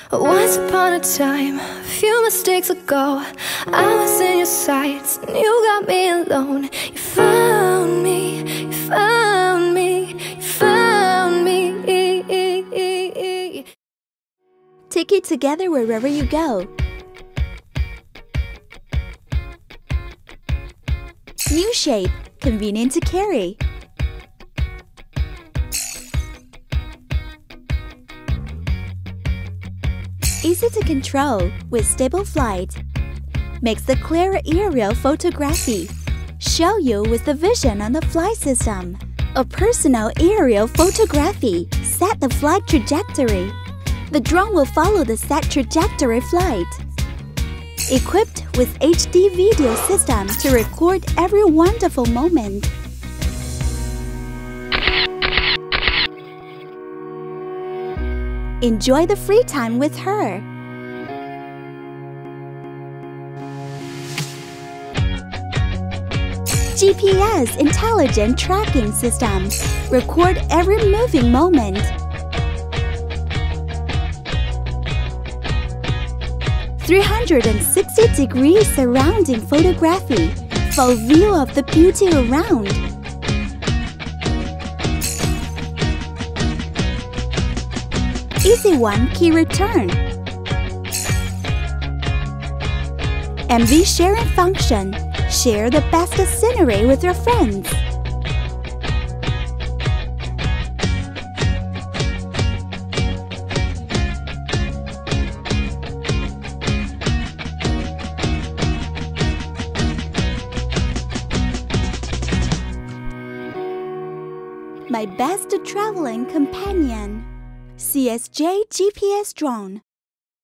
Once upon a time, a few mistakes ago, I was in your sights and you got me alone. You found me, you found me, you found me. Take it together wherever you go. New shape, convenient to carry. Easy to control with stable flight. Makes the clearer aerial photography. Show you with the vision on the flight system. A personal aerial photography. Set the flight trajectory. The drone will follow the set trajectory flight. Equipped with HD video system to record every wonderful moment. Enjoy the free time with her. GPS intelligent tracking system. Record every moving moment. (360-degree surrounding photography. Full view of the beauty around. Easy one key return. MV sharing function. Share the best scenery with your friends. My best traveling companion. CSJ GPS drone.